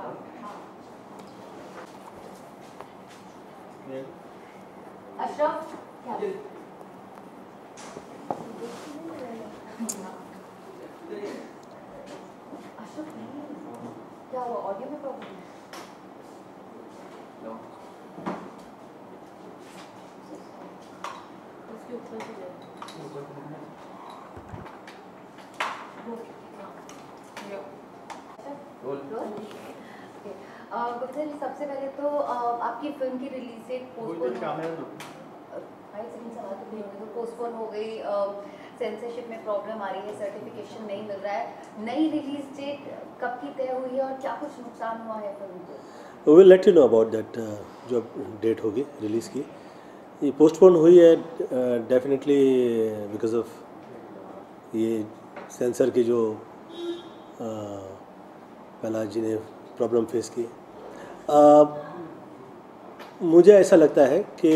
अशरफ क्या हुआ, ऑडियो में प्रॉब्लम? उसके ऊपर से गुप्ता जी, सबसे पहले तो आपकी फिल्म की रिलीज डेट पोस्टपोन हो गई, सेंसरशिप में प्रॉब्लम आ रही है, सर्टिफिकेशन नहीं मिल रहा है, नई रिलीज डेट कब की तय हुई है और क्या कुछ नुकसान हुआ है फिल्म को? Will let you know about that. जो डेट होगी रिलीज़ की, ये पोस्टपोन हुई है डेफिनेटली बिकॉज ऑफ ये सेंसर की जो पहला जिन्हें प्रॉब्लम फेस की। मुझे ऐसा लगता है कि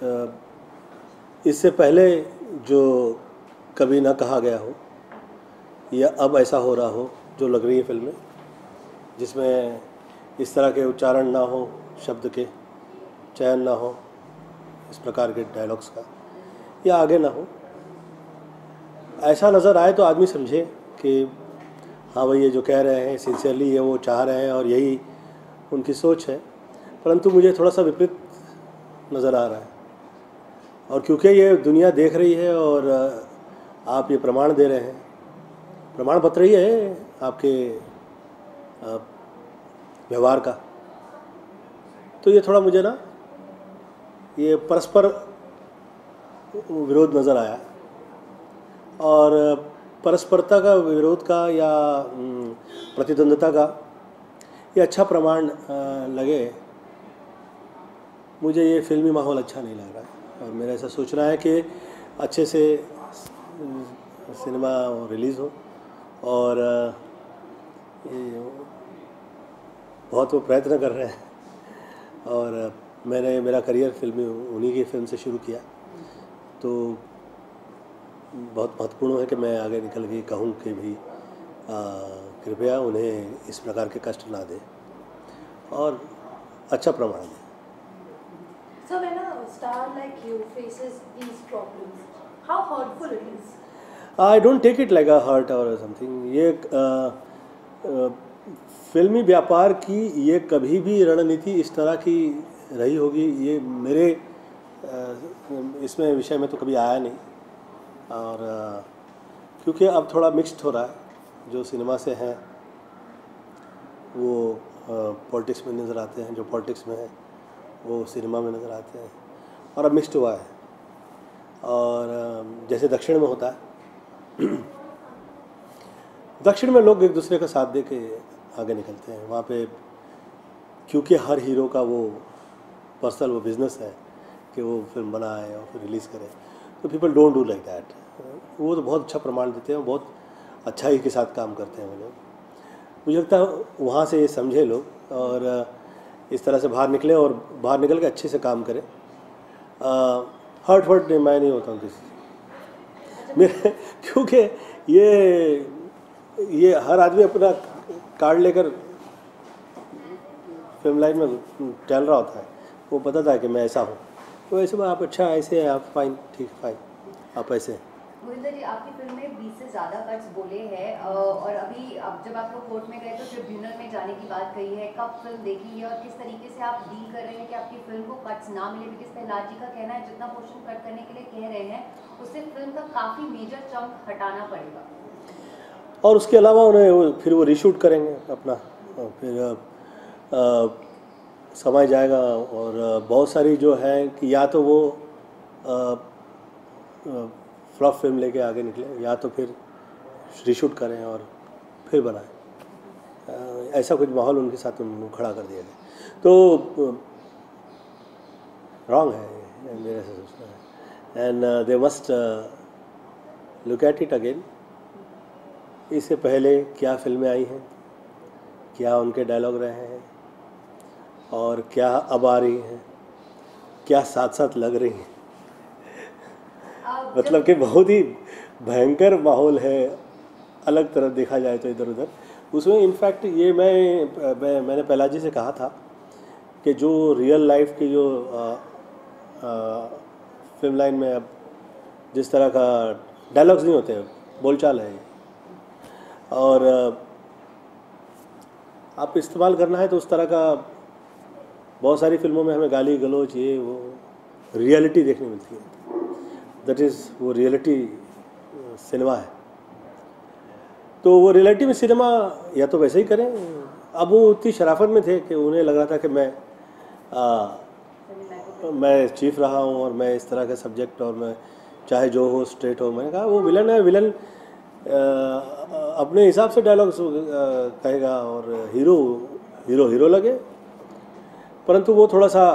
इससे पहले जो कभी ना कहा गया हो या अब ऐसा हो रहा हो जो लग रही है फिल्म में, जिसमें इस तरह के उच्चारण ना हो, शब्द के चयन ना हो, इस प्रकार के डायलॉग्स का, या आगे ना हो, ऐसा नज़र आए तो आदमी समझे कि हाँ भाई ये जो कह रहे हैं सिंसियरली ये वो चाह रहे हैं और यही उनकी सोच है। परंतु मुझे थोड़ा सा विपरीत नज़र आ रहा है, और क्योंकि ये दुनिया देख रही है और आप ये प्रमाण दे रहे हैं, प्रमाण पत्र ही है आपके व्यवहार का, तो ये थोड़ा मुझे ना ये परस्पर विरोध नज़र आया। और परस्परता का विरोध का या प्रतिद्वंद्विता का ये अच्छा प्रमाण लगे मुझे। ये फिल्मी माहौल अच्छा नहीं लग रहा है और मेरा ऐसा सोचना है कि अच्छे से सिनेमा रिलीज़ हो। और ये बहुत वो प्रयत्न कर रहे हैं और मैंने मेरा करियर फिल्मी उन्हीं की फिल्म से शुरू किया, तो बहुत महत्वपूर्ण है कि मैं आगे निकल के कहूँ कि भी कृपया उन्हें इस प्रकार के कष्ट ना दें और अच्छा प्रमाण दें। So when a star like you faces these problems, how hurtful it is? I don't take it like a hurt or something. ये फिल्मी व्यापार की ये कभी भी रणनीति इस तरह की रही होगी, ये मेरे इसमें विषय में तो कभी आया नहीं। और क्योंकि अब थोड़ा मिक्स्ड हो रहा है, जो सिनेमा से हैं वो पॉलिटिक्स में नज़र आते हैं, जो पॉलिटिक्स में है वो सिनेमा में नज़र आते हैं, और अब मिक्स्ड हुआ है। और जैसे दक्षिण में होता है, दक्षिण में लोग एक दूसरे का साथ दे के आगे निकलते हैं। वहाँ पे क्योंकि हर हीरो का वो पर्सनल वो बिज़नेस है कि वो फिल्म बनाए और फिर रिलीज़ करे, तो people don't do like that. वो तो बहुत अच्छा प्रमाण देते हैं, बहुत अच्छाई के साथ काम करते हैं वो लोग। मुझे लगता है वहाँ से ये समझे लोग और इस तरह से बाहर निकले और बाहर निकल के अच्छे से काम करें। हर्ट मैं नहीं होता हूँ किसी मेरे क्योंकि ये हर आदमी अपना कार्ड लेकर फिल्म लाइन में चल रहा होता है, वो बताता है कि मैं ऐसा हूँ, तो ऐसे में आप अच्छा ऐसे हैं, आप फाइन, ठीक फाइन, आप ऐसे हैं। गोविंदा जी, आपकी फिल्म में 20 से ज़्यादा कट्स बोले हैं और अभी अब जब आप लोग कोर्ट में गए तो ट्रिब्यूनल में जाने की बात कही है, कब फिल्म देखी है और किस तरीके से आप डील कर रहे हैं कि आपकी फिल्म को कट्स ना मिले? बिकॉज प्रहलाद जी का कहना है जितना पोर्शन कट करने के लिए कह रहे हैं उससे फिल्म का काफ़ी मेजर चंक हटाना पड़ेगा, और उसके अलावा उन्हें फिर वो रीशूट करेंगे अपना, फिर समय जाएगा। और बहुत सारी जो है कि या तो वो फ्लॉप फिल्म लेके आगे निकले, या तो फिर रीशूट करें और फिर बनाएं। ऐसा कुछ माहौल उनके साथ खड़ा कर दिया गया, तो रॉन्ग है मेरे से सोचना है। And they must look at it again. इससे पहले क्या फिल्में आई हैं, क्या उनके डायलॉग रहे हैं और क्या अब आ रही हैं, क्या साथ साथ लग रही हैं। मतलब कि बहुत ही भयंकर माहौल है, अलग तरफ देखा जाए तो इधर उधर। उसमें इनफैक्ट ये मैंने पहलाजी से कहा था कि जो रियल लाइफ की जो फिल्म लाइन में अब जिस तरह का डायलॉग्स नहीं होते, बोलचाल है, और आप इस्तेमाल करना है तो उस तरह का बहुत सारी फिल्मों में हमें गाली गलौज ये वो रियलिटी देखने मिलती है। दैट इज़ वो रियलिटी सिनेमा है। तो वो रियलिटी में सिनेमा या तो वैसे ही करें। अब वो उतनी शराफत में थे कि उन्हें लग रहा था कि मैं चीफ रहा हूँ और मैं इस तरह का सब्जेक्ट, और मैं चाहे जो हो स्ट्रेट हो। मैंने कहा वो विलन है, विलन अपने हिसाब से डायलॉग्स कहेगा और हीरो हीरो हीरो लगे। परंतु वो थोड़ा सा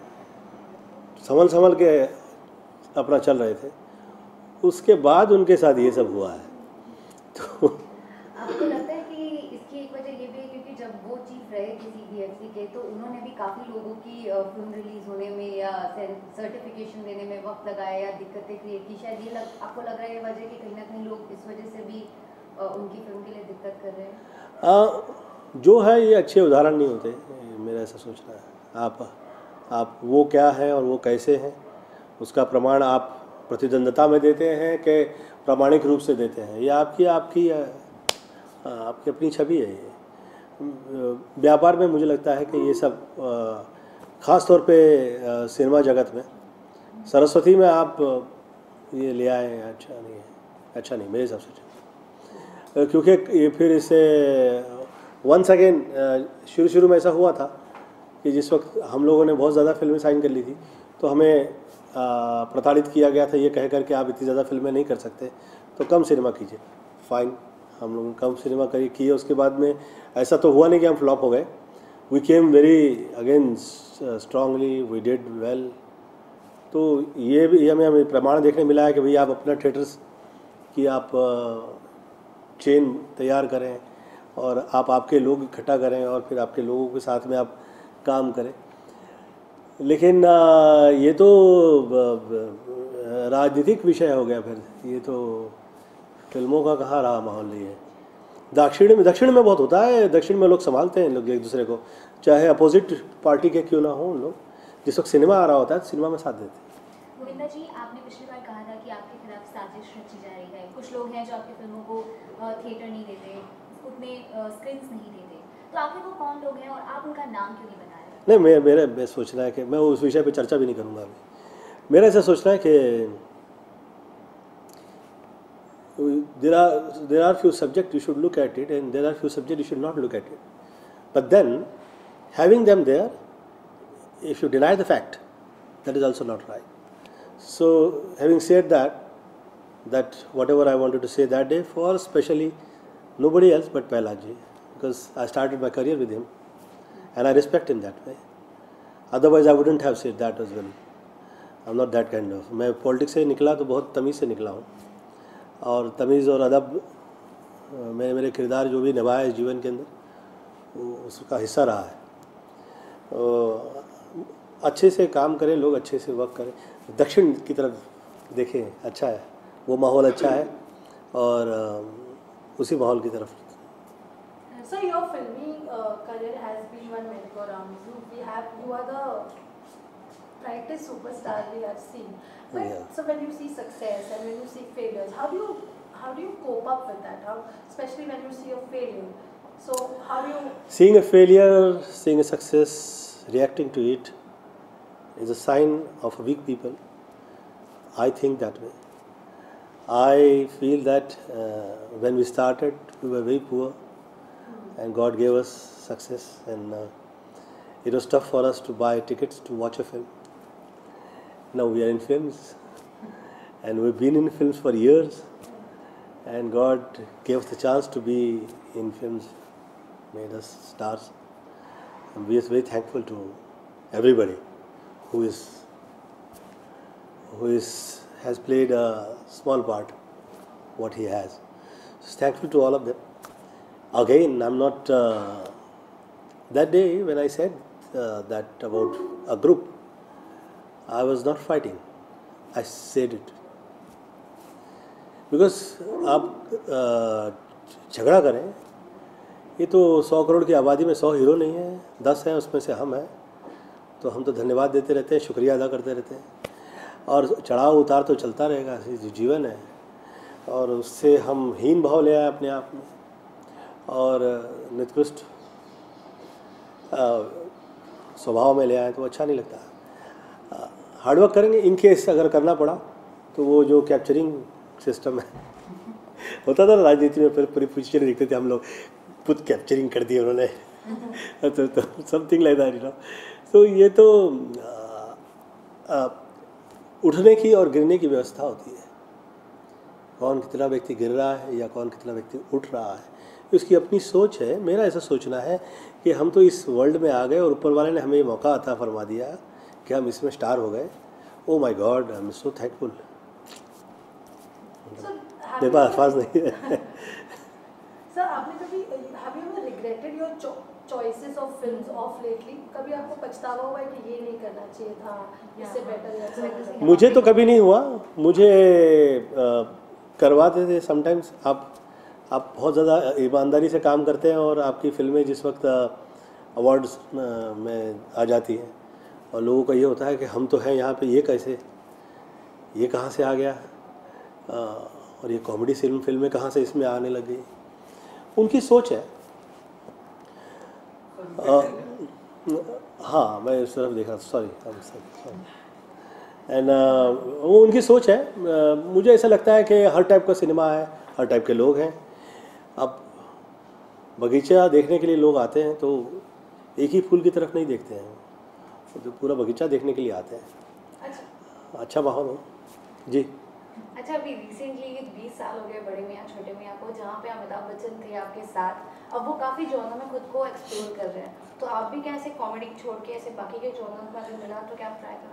संभल के अपना चल रहे थे। उसके बाद उनके साथ ये सब हुआ है। तो आपको लगता है कि इसकी एक वजह ये भी है क्योंकि जब वो चीफ रहे किसी बीएफसी के, तो उन्होंने भी काफ़ी लोगों की फिल्म रिलीज होने में या सर्टिफिकेशन देने में वक्त लगाया या दिक्कतें क्रिएट की। शायद ये आपको लग रहा है ये वजह कि कहीं ना कहीं लोग इस वजह से भी उनकी फिल्म के लिए दिक्कत कर रहे हैं? जो है ये अच्छे उदाहरण नहीं होते, मेरा ऐसा सोचना है। आप वो क्या है और वो कैसे हैं उसका प्रमाण आप प्रतिद्वंदता में देते हैं कि प्रामाणिक रूप से देते हैं, ये आपकी अपनी छवि है। ये व्यापार में मुझे लगता है कि ये सब ख़ास तौर पे सिनेमा जगत में सरस्वती में आप ये ले आए, अच्छा नहीं मेरे हिसाब से। क्योंकि ये फिर इसे वंस अगेन शुरू में ऐसा हुआ था कि जिस वक्त हम लोगों ने बहुत ज़्यादा फिल्में साइन कर ली थी तो हमें प्रताड़ित किया गया था ये कह कर के आप इतनी ज़्यादा फिल्में नहीं कर सकते तो कम सिनेमा कीजिए। फाइन, हम लोग कम सिनेमा किए। उसके बाद में ऐसा तो हुआ नहीं कि हम फ्लॉप हो गए। We came very again strongly, we did well. तो ये भी हमें प्रमाण देखने मिला है कि भाई आप अपना थिएटर्स की आप चेन तैयार करें और आप आपके लोग इकट्ठा करें और फिर आपके लोगों के साथ में आप काम करें। लेकिन ये तो राजनीतिक विषय हो गया। फिर ये तो फिल्मों का कहाँ रहा माहौल नहीं है। दक्षिण में बहुत होता है। दक्षिण में लोग संभालते हैं लोग एक दूसरे को, चाहे अपोजिट पार्टी के क्यों ना हो। उन लोग जिस वक्त सिनेमा आ रहा होता है तो सिनेमा में साथ देते हैं। गोविंदा जी, आपने पिछली बार कहा था कि आपके खिलाफ साजिश रची जा रही है। कुछ लोग हैं जो आपकी फिल्मों को थिएटर नहीं देते, उतने स्क्रीन्स नहीं देते, तो आखिर वो कौन लोग हैं और आप उनका नाम क्यों नहीं बता रहे? नहीं, मेरा सोचना है कि मैं उस विषय पे चर्चा भी नहीं करूँगा अभी। मेरा ऐसा सोचना है कि there are few subjects you should look at it and there are few subjects you should not look at it. But then having them there, if you deny the fact, that is also not right. So having said that whatever I wanted to say that day for especially nobody else but Pehladji, because I started my career with him and I respect him that way. Otherwise I wouldn't have said that as well. I'm not that kind of. मैं politics से निकला तो बहुत तमीज़ से निकला हूँ और तमीज़ और अदब मेरे किरदार जो भी निभाया है जीवन के अंदर वो उसका हिस्सा रहा है। अच्छे से काम करें लोग, अच्छे से वर्क करें, दक्षिण की तरफ देखें, अच्छा है वो माहौल, अच्छा है और उसी माहौल की तरफ। So your filming career has been one merry-go-round. You are the brightest superstar we have seen. But Yeah. so when you see success and when you see failures, how do you cope up with that? Especially when you see a failure. So how do you? Seeing a failure, seeing a success, reacting to it is a sign of a weak people. I think that way. I feel that when we started, we were very poor, and God gave us success, and it was tough for us to buy tickets to watch a film. Now we are in films, and we've been in films for years, and God gave us the chance to be in films, made us stars, and we are very thankful to everybody who has played a small part what he has. So thankful to all of them. Again, I'm not that day when I said that about a group, I was not fighting. I said it because आप झगड़ा करें ये तो 100 करोड़ की आबादी में 100 hero नहीं है, 10 हैं, उसमें से हम हैं। तो हम तो धन्यवाद देते रहते हैं, शुक्रिया अदा करते रहते हैं, और चढ़ाव उतार तो चलता रहेगा, ऐसे जीवन है। और उससे हम हीन भाव ले आए अपने आप में और निकृष्ट स्वभाव में ले आए तो अच्छा नहीं लगता। हार्डवर्क करेंगे, इन केस अगर करना पड़ा तो वो जो कैप्चरिंग सिस्टम है होता था ना राजनीति में, फिर पूरी पिक्चर देखते थे हम लोग, खुद कैप्चरिंग कर दी उन्होंने तो something like that, you know. तो ये तो उठने की और गिरने की व्यवस्था होती है। कौन कितना व्यक्ति गिर रहा है या कौन कितना व्यक्ति उठ रहा है, उसकी अपनी सोच है। मेरा ऐसा सोचना है कि हम तो इस वर्ल्ड में आ गए और ऊपर वाले ने हमें ये मौका अता फरमा दिया कि हम इसमें स्टार हो गए। Oh my god, I am so thankful. मेरे पास अल्फाज नहीं है। सर, आपने कभी have you ever regretted your choices of films of lately? कभी आपको पछतावा हुआ है कि ये नहीं करना चाहिए था, इससे बेटर? मुझे तो कभी नहीं हुआ, मुझे करवाते थे समटाइम्स। आप बहुत ज़्यादा ईमानदारी से काम करते हैं और आपकी फिल्में जिस वक्त अवार्ड्स में आ जाती हैं और लोगों का ये होता है कि हम तो हैं यहाँ पे, ये कैसे, ये कहाँ से आ गया, और ये कॉमेडी फिल्में कहाँ से इसमें आने लग गई। उनकी सोच है। हाँ, मैं इस तरफ देख रहा था, सॉरी। एंड वो उनकी सोच है। मुझे ऐसा लगता है कि हर टाइप का सिनेमा है, हर टाइप के लोग हैं। अब बगीचा देखने के लिए लोग आते हैं तो एक ही फूल की तरफ नहीं देखते हैं, तो पूरा बगीचा देखने के लिए आते हैं। अच्छा माहौल हो जी। अच्छा, अभी रिसेंटली 20 साल हो गए बड़े मियाँ छोटे मियाँ को, जहाँ पे अमिताभ बच्चन थे आपके साथ। अब वो काफ़ी जॉनर में खुद को एक्सप्लोर कर रहे हैं, तो आप भी क्या ऐसे कॉमेडी छोड़ के ऐसे बाकी के जॉनर में अगर मिला तो क्या आप ट्राई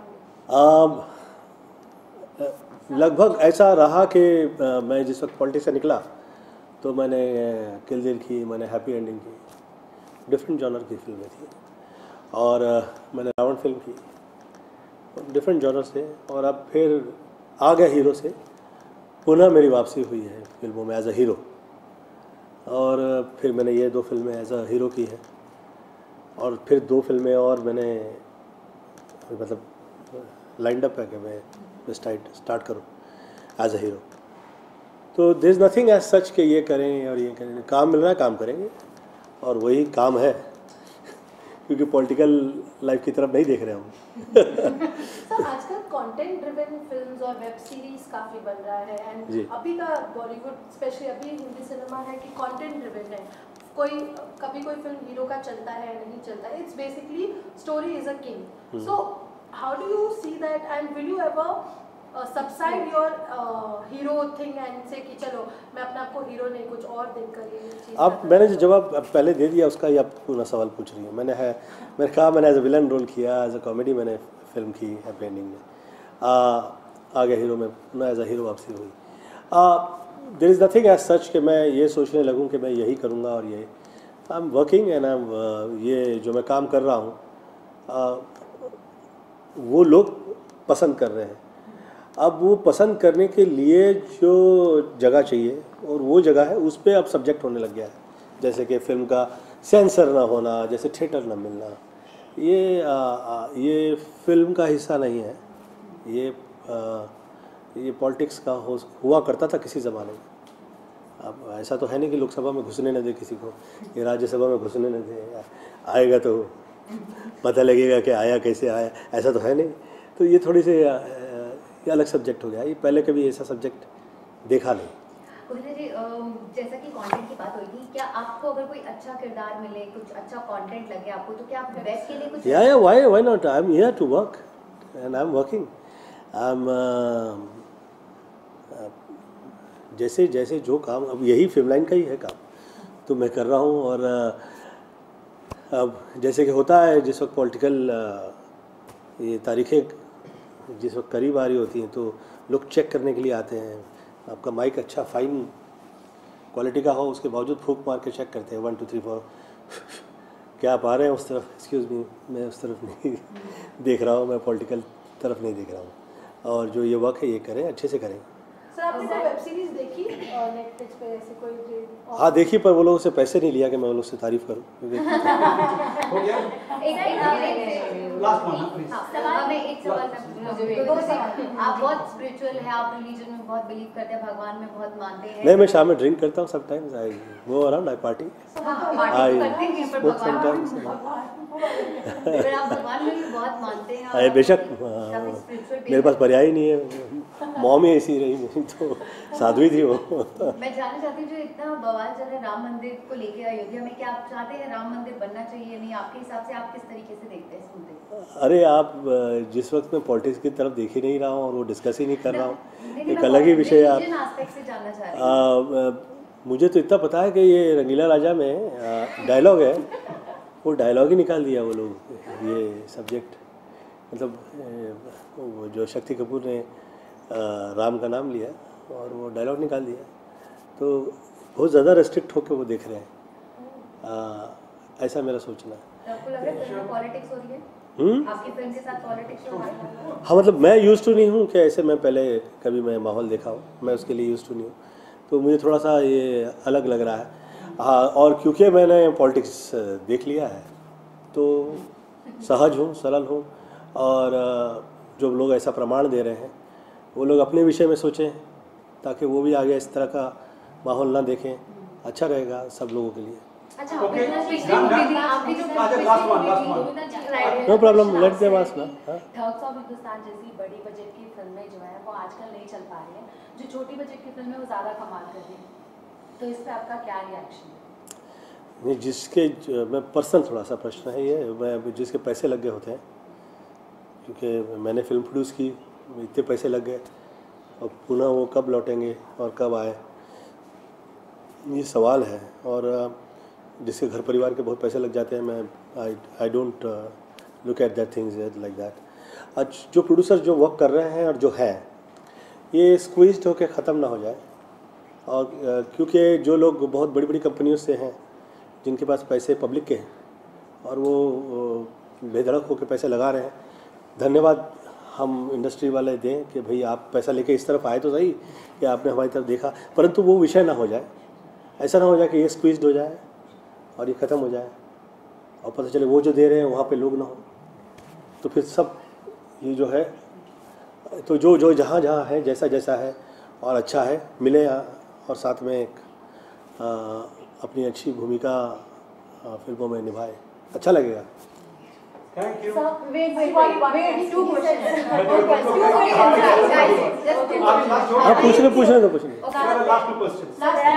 करोगे? लगभग ऐसा रहा कि मैं जिस वक्त पॉलिटिक्स से निकला तो मैंने किल दिल की, मैंने हैप्पी एंडिंग की, डिफरेंट जॉनर की फिल्में थी। और मैंने रावण फिल्म की, डिफरेंट जॉनर से। और अब फिर आ गया हीरो से, पुनः मेरी वापसी हुई है फिल्मों में एज अ हीरो। और फिर मैंने ये 2 फिल्में एज अ हीरो की है, और फिर 2 फिल्में और मैंने मतलब लाइंड अप है कि मैं स्टार्ट करूँ एज अ हीरो। तो there is nothing as such कि ये करें और ये करें। काम मिल रहा है, काम करेंगे, और वही काम है क्योंकि पॉलिटिकल लाइफ की तरफ नहीं देख रहे हम। सर, आजकल कंटेंट ड्रिवन फिल्म्स और वेब सीरीज काफी बन रहा है, एंड अभी का बॉलीवुड स्पेशली अभी हिंदी सिनेमा है कि कंटेंट ड्रिवन है। कभी कोई फिल्म हीरो का चलता है, नहीं चलता है, it's basically story is a king. So how do you see that, and will you ever subside your hero thing and say कि चलो मैं अपने आप को हीरो नहीं कुछ और देखकर ये चीज़? आप मैंने जो जवाब पहले दे दिया उसका ही आप पूरा सवाल पूछ रही हूँ। मैंने कहा मैंने एज अ विलन रोल किया, एज अ कॉमेडी मैंने फिल्म की हैप्पी एंडिंग में, आ गया हीरो में, पुनः एज अ हीरो वापसी हुई। There is nothing as such कि मैं ये सोचने लगूँ कि मैं यही करूँगा और ये। I am working and I am ये जो मैं काम कर रहा हूँ वो लोग पसंद कर रहे हैं। अब वो पसंद करने के लिए जो जगह चाहिए और वो जगह है, उस पर अब सब्जेक्ट होने लग गया है। जैसे कि फिल्म का सेंसर ना होना, जैसे थिएटर ना मिलना, ये फिल्म का हिस्सा नहीं है। ये पॉलिटिक्स का हुआ करता था किसी ज़माने में। अब ऐसा तो है नहीं कि लोकसभा में घुसने न दे किसी को, ये राज्यसभा में घुसने न दे, आएगा तो पता लगेगा कि आया कैसे आया, ऐसा तो है नहीं। तो ये थोड़ी सी ये अलग सब्जेक्ट हो गया। ये पहले कभी ऐसा सब्जेक्ट देखा नहीं। उन्होंने जी जैसा कि कंटेंट की बात हुई थी, क्या आपको अगर कोई अच्छा किरदार मिले, कुछ अच्छा कंटेंट लगे आपको, तो क्या आप वेब के लिए कुछ या why not, I am here to work and I am working. I am जैसे जैसे जो काम, अब यही फिल्म लाइन का ही है काम, तो मैं कर रहा हूँ। और अब जैसे कि होता है जिस वक्त पॉलिटिकल ये तारीखें जिस वक्त करीब आ रही होती हैं तो लोग चेक करने के लिए आते हैं। आपका माइक अच्छा फाइन क्वालिटी का हो, उसके बावजूद फूंक मार के चेक करते हैं 1 2 3 4 क्या आप आ रहे हैं उस तरफ? एक्सक्यूज़ मी, मैं उस तरफ नहीं देख रहा हूँ, मैं पॉलिटिकल तरफ नहीं देख रहा हूँ। और जो ये वर्क है ये करें, अच्छे से करें। सर आपने कोई वेब सीरीज देखी नेटफ्लिक्स पे ऐसे कोई? हाँ देखी, पर वो लोगों से पैसे नहीं लिया कि मैं वो लोग से तारीफ करूँ। आप बहुत स्पिरिचुअल हैं, आप रिलीजन में बहुत बिलीव करते हैं, भगवान में बहुत मानते हैं। नहीं, मैं शाम में ड्रिंक करता हूँ sometimes, I go around, I party, I smoke sometimes. फिर आप भगवान में भी बहुत मानते हैं। अरे बेशक, मेरे पास पर्याय ही नहीं है, मॉम ही ऐसी रही मेरी, तो साध्वी थी वो। मैं जानना चाहती हूँ, जो इतना बवाल चल रहा है राम मंदिर को लेके अयोध्या में, क्या आप चाहते हैं राम मंदिर बनना चाहिए नहीं? आपके हिसाब से आप किस तरीके से देखते हैं इस मुद्दे? अरे आप जिस वक्त मैं पॉलिटिक्स की तरफ देख ही नहीं रहा हूँ और वो डिस्कस ही नहीं कर रहा हूँ, एक अलग ही विषय आप से जानना चाह रही हूँ। मुझे तो इतना पता है कि ये रंगीला राजा में डायलॉग है, वो डायलॉग ही निकाल दिया वो लोग, ये सब्जेक्ट, मतलब वो जो शक्ति कपूर ने राम का नाम लिया और वो डायलॉग निकाल दिया, तो बहुत ज़्यादा रेस्ट्रिक्ट होकर वो देख रहे हैं, ऐसा मेरा सोचना है। आपको लग रहा है फिल्म में पॉलिटिक्स हो रही है? आपकी फिल्म के साथ पॉलिटिक्स हो रही है? हाँ, मतलब मैं यूज़ टू नहीं हूँ कि ऐसे मैं पहले कभी मैं माहौल देखा हूँ, मैं उसके लिए यूज़ टू नहीं हूँ, तो मुझे थोड़ा सा ये अलग लग रहा है। हाँ, और क्योंकि मैंने पॉलिटिक्स देख लिया है तो सहज हूँ, सरल हूँ, और जो लोग ऐसा प्रमाण दे रहे हैं वो लोग अपने विषय में सोचें, ताकि वो भी आगे इस तरह का माहौल ना देखें, अच्छा रहेगा सब लोगों के लिए। अच्छा, no problem, let them ask ना। ठग्स ऑफ हिंदुस्तान जैसी बड़ी बजट की फिल्में जो है वो आजकल नहीं चल पा रही हैं, जो छोटी बजट की फिल्में वो ज़्यादा कमाल कर रही हैं, तो इस पे आपका क्या रिएक्शन है? नहीं, जिसके मैं पर्सनल थोड़ा सा प्रश्न है ये, मैं जिसके पैसे लग गए होते हैं, क्योंकि मैंने फिल्म प्रोड्यूस की, इतने पैसे लग गए, और पुनः वो कब लौटेंगे और कब आए, ये सवाल है। और जिसके घर परिवार के बहुत पैसे लग जाते हैं, मैं I don't look at that things like that. आज जो प्रोड्यूसर जो वर्क कर रहे हैं और जो है, ये स्क्वीज्ड होकर ख़त्म ना हो जाए, और क्योंकि जो लोग बहुत बड़ी बड़ी कंपनियों से हैं, जिनके पास पैसे पब्लिक के हैं और वो बेधड़क होकर पैसे लगा रहे हैं, धन्यवाद हम इंडस्ट्री वाले दें कि भाई आप पैसा लेके इस तरफ आए तो सही कि आपने हमारी तरफ देखा, परंतु वो विषय ना हो जाए, ऐसा ना हो जाए कि ये स्क्वीज्ड हो जाए और ये ख़त्म हो जाए और पता चले वो जो दे रहे हैं वहाँ पे लोग ना हो, तो फिर सब ये जो है, तो जो जो जहाँ जहाँ है, जैसा जैसा है और अच्छा है मिले, और साथ में एक अपनी अच्छी भूमिका फिल्मों में निभाए, अच्छा लगेगा। Thank you. Sir, wait, two questions. हाँ, पूछने दो कुछ नहीं। Last two questions.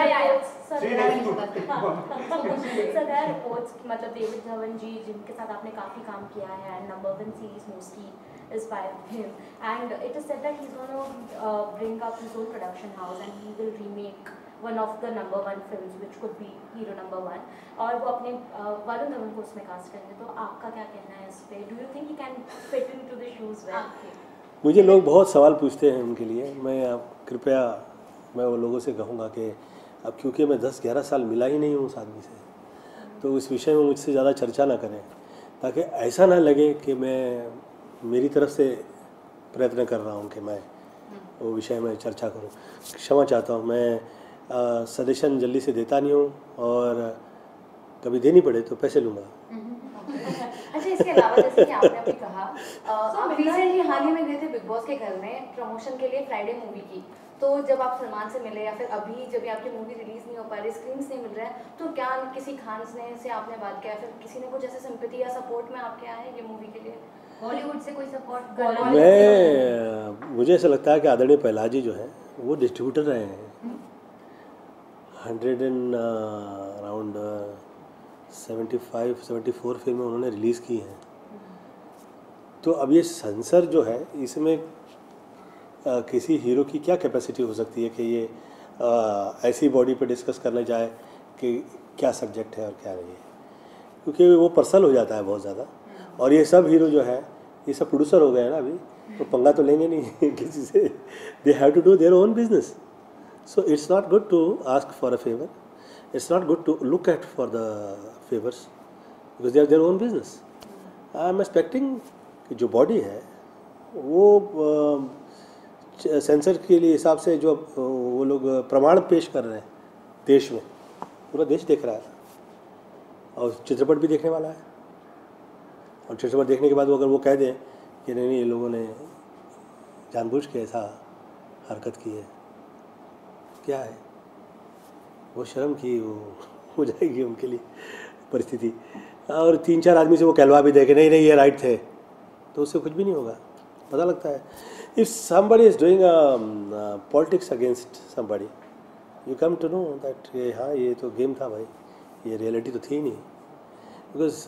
Sir there are reports, मतलब डेविड धवन जी जिनके साथ आपने काफ़ी काम किया है, number 1 series mostly is by him, and it is said that he's going to bring up his own production house and he will remake one of the number 1 films which could be Hero Number 1, और वो अपने वरुण धवन को उसमें cast करेंगे, तो आपका क्या कहना है इस पे? Do you think he can fit into the shoes well? मुझे लोग बहुत सवाल पूछते हैं उनके लिए, मैं आप कृपया मैं वो लोगों से कहूँगा कि अब क्योंकि मैं 10-11 साल मिला ही नहीं हूँ उस आदमी से, तो इस विषय में मुझसे ज़्यादा चर्चा ना करें, ताकि ऐसा ना लगे कि मैं मेरी तरफ से प्रयत्न कर रहा हूँ कि मैं वो विषय में चर्चा करूँ। क्षमा चाहता हूँ, मैं सजेशन जल्दी से देता नहीं हूँ, और कभी देनी पड़े तो पैसे लूँगा। अच्छा, इसके अलावा जैसे कि आपने अभी कहा, आप रिसेंटली हाल ही में गए थे बिग बॉस के घर में प्रमोशन के लिए फ्राइडे मूवी की, तो जब आप सलमान से मिले या फिर अभी जब आपकी मूवी रिलीज नहीं हो पा रही, स्क्रीन्स नहीं मिल रहा है, तो क्या किसी खान से आपने बात किया, फिर किसी ने कुछ ऐसे सिंपैथी या सपोर्ट में आपके आए ये मूवी के लिए? बॉलीवुड से कोई सपोर्ट? मुझे ऐसा लगता है कि आदरणीय पहलाज जी जो है वो डिस्ट्रीब्यूटर रहे हैं, 100 and 75-74 फिल्में उन्होंने रिलीज़ की हैं। तो अब ये सेंसर जो है, इसमें किसी हीरो की क्या कैपेसिटी हो सकती है कि ये ऐसी बॉडी पे डिस्कस करने जाए कि क्या सब्जेक्ट है और क्या नहीं है, क्योंकि वो पर्सनल हो जाता है बहुत ज़्यादा। और ये सब हीरो जो है ये सब प्रोड्यूसर हो गए हैं ना अभी, तो पंगा तो लेंगे नहीं किसी से, they have to do their own business. So it's not good to ask for a favour, it's not good to look at for the favours, because they are their own business. I am expecting कि जो body है वो sensor के लिए हिसाब से जो वो लोग प्रमाण पेश कर रहे हैं देश में, पूरा देश देख रहा है और चित्रपट भी देखने वाला है। और चित्रपट देखने के बाद वो अगर वो कह दें कि नहीं नहीं ये लोगों ने जानबूझ के ऐसा हरकत की है, क्या है वो शर्म की वो हो जाएगी उनके लिए परिस्थिति। और 3-4 आदमी से वो कहलवा भी दे कि नहीं नहीं ये राइट थे, तो उससे कुछ भी नहीं होगा। पता लगता है if somebody is doing politics against somebody, you come to know that ये हाँ ये तो गेम था भाई, ये रियलिटी तो थी नहीं। बिकॉज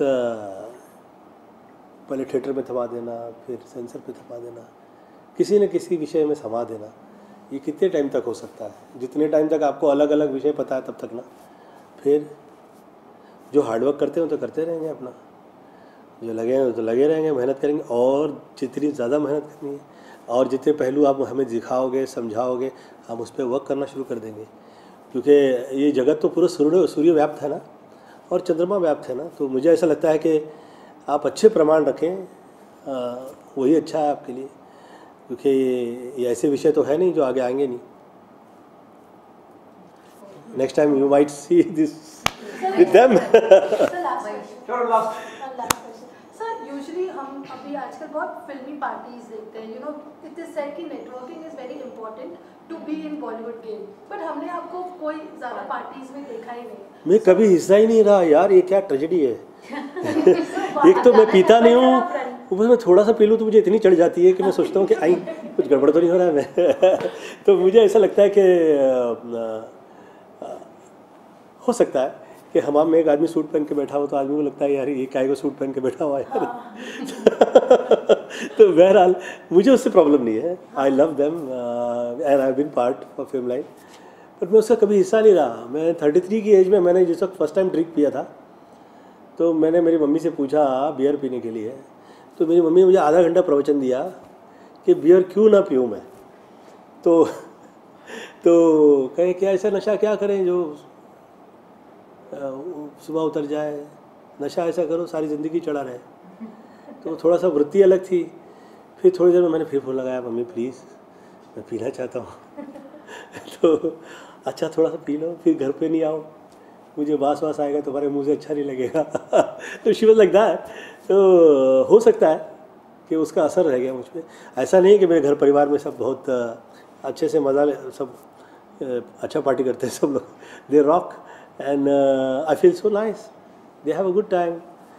पहले थिएटर में थमा देना, फिर सेंसर पे थमा देना, किसी न किसी विषय में थमा देना, ये कितने टाइम तक हो सकता है? जितने टाइम तक आपको अलग अलग विषय पता है तब तक ना। फिर जो हार्डवर्क करते हैं तो करते रहेंगे अपना, जो लगे हैं तो लगे रहेंगे, मेहनत करेंगे। और जितनी ज़्यादा मेहनत करनी है और जितने पहलू आप हमें दिखाओगे समझाओगे, हम उस पर वर्क करना शुरू कर देंगे। क्योंकि ये जगत तो पूरा सूर्य व्याप्त है ना, और चंद्रमा व्याप्त है ना। तो मुझे ऐसा लगता है कि आप अच्छे प्रमाण रखें, वही अच्छा है आपके लिए। क्योंकि ये ऐसे विषय तो है नहीं जो आगे आएंगे नहीं। Next time you might see this with them. Sure, last. Sir usually हम अभी आजकल बहुत फिल्मी पार्टीज देखते हैं, you know it is said कि networking is very important to be in Bollywood game, but हमने आपको कोई ज़्यादा पार्टीज में देखा ही नहीं। मैं कभी हिस्सा ही नहीं रहा यार, ये क्या ट्रेजेडी है। एक तो मैं पीता नहीं हूँ, ऊपर मैं थोड़ा सा पी लूँ तो मुझे इतनी चढ़ जाती है कि मैं सोचता हूँ कि आई कुछ गड़बड़ तो नहीं हो रहा है मैं। तो मुझे ऐसा लगता है कि हो सकता है कि हमाम में एक आदमी सूट पहन के बैठा हो तो आदमी को लगता है यार ये काय को सूट पहन के बैठा हुआ है यार। तो बहरहाल मुझे उससे प्रॉब्लम नहीं है। I love them and I been part of film line, but मैं उसका कभी हिस्सा नहीं रहा। मैं 33 की एज में मैंने जिस वक्त फर्स्ट टाइम ड्रिंक पिया था, तो मैंने मेरी मम्मी से पूछा बियर पीने के लिए, तो मेरी मम्मी ने मुझे आधा घंटा प्रवचन दिया कि बियर क्यों ना पीऊँ मैं। तो कहे क्या ऐसा नशा क्या करें जो सुबह उतर जाए, नशा ऐसा करो सारी ज़िंदगी चढ़ा रहे। तो थोड़ा सा वृत्ति अलग थी। फिर थोड़ी देर में मैंने फिर फ़ोन लगाया, मम्मी प्लीज़ मैं पीना चाहता हूँ। तो अच्छा थोड़ा सा पी लो, फिर घर पे नहीं आओ, मुझे बास आएगा, तुम्हारे मुँह से अच्छा नहीं लगेगा। तो शी वाज लाइक दैट। तो हो सकता है कि उसका असर रह गया मुझ पर। ऐसा नहीं है कि मेरे घर परिवार में सब बहुत अच्छे से मज़ा सब अच्छा पार्टी करते हैं सब लोग। They rock and I feel so nice. They have a good time.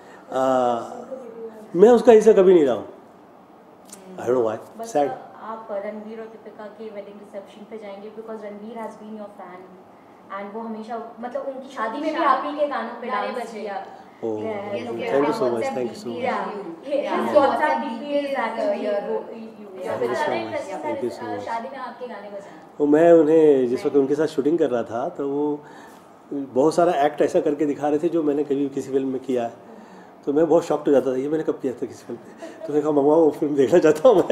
मैं उसका हिस्सा कभी नहीं रहा हूँ। I don't know why. Sad. आप रणवीर और दीपिका के वेडिंग रिसेप्शन पे जाएंगे because Ranveer has been your fan and वो हमेशा मतलब उनकी शादी में भी आप ही के गानों पे डांस बजेगा। Oh, thank you so much. Thank you so much. His WhatsApp DP is actually Thank you so much. शादी में आपके गाने बजाना। वो मैं उन्हें जिस वक्त उनके साथ शूटिंग कर रहा था तो वो बहुत सारा एक्ट ऐसा करके दिखा रहे थे जो मैंने कभी किसी फिल्म में किया है। तो मैं बहुत शॉक्ड हो जाता था, ये मैंने कब किया था किसी फिल्म में। तो मैंने कहा मम्मा वो फिल्म देखना चाहता हूँ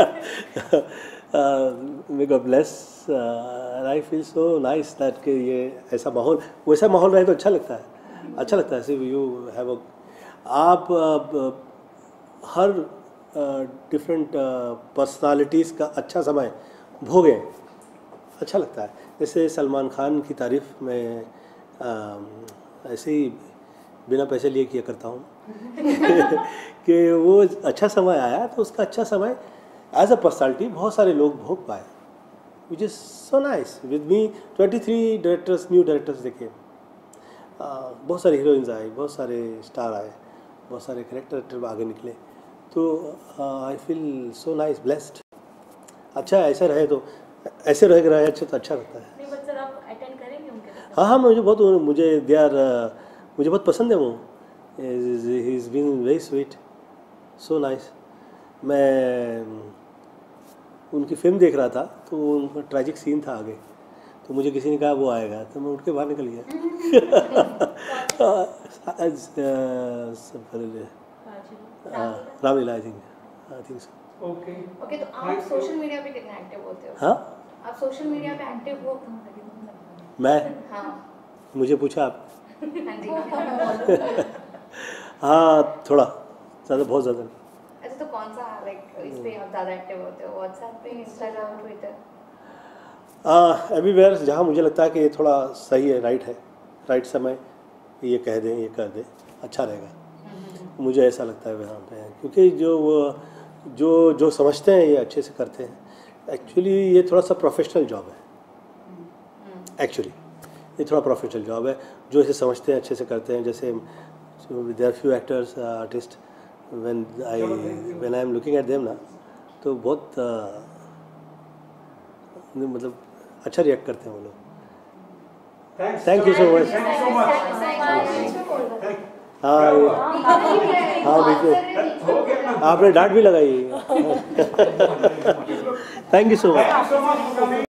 मैं। God bless, I feel so nice that कि ये ऐसा माहौल, वैसा माहौल रहे तो अच्छा लगता है। अच्छा लगता है सिर्फ यू हैव आप हर डिफरेंट पर्सनालिटीज़ का अच्छा समय भोगें, अच्छा लगता है। जैसे सलमान खान की तारीफ़ मैं ऐसे ही बिना पैसे लिए किया करता हूँ कि वो अच्छा समय आया तो उसका अच्छा समय एज अ पर्सनालिटी बहुत सारे लोग भोग पाए, which is so nice. With me 23 directors, new directors देखे, बहुत सारे हीरोइंस आए, बहुत सारे स्टार आए, बहुत सारे कैरेक्टर आगे निकले। तो I feel so nice, blessed. अच्छा ऐसा रहे तो ऐसे रहे अच्छा तो अच्छा लगता है। नहीं बट सर आप अटेंड करेंगे उनके साथ? हाँ मुझे बहुत पसंद है वो। He is been very sweet, so nice. मैं उनकी फिल्म देख रहा था तो उनका ट्रैजिक सीन था आगे, तो मुझे किसी ने कहा वो आएगा तो मैं उठ के बाहर निकल गया। Ramlila I think so. Okay. Okay, तो आप सोशल मीडिया पे कितना एक्टिव होते हो? हाँ आप सोशल मीडिया पे एक्टिव हो? मैं, हाँ मुझे पूछा आप? हाँ जी। हाँ थोड़ा ज़्यादा, बहुत ज़्यादा। अच्छा तो कौन सा लाइक इस पे आप ज़्यादा एक्टिव होते हो, व्हाट्सएप पे, इंस्टाग्राम, ट्विटर? एवरीवेयर जहाँ मुझे लगता है कि ये थोड़ा सही है, राइट समय ये कह दें, ये कर दें, अच्छा रहेगा। मुझे ऐसा लगता है वहाँ पे, क्योंकि जो समझते हैं ये अच्छे से करते हैं। एक्चुअली ये थोड़ा सा प्रोफेशनल जॉब है, एक्चुअली ये थोड़ा प्रोफेशनल जॉब है। जो इसे समझते हैं अच्छे से करते हैं। जैसे there are few actors, artist, when I am looking at them ना, तो बहुत मतलब अच्छा रिएक्ट करते हैं वो लोग। Thank you so much. हाँ बिल्कुल, आपने डांट भी लगाई। Thank you so much.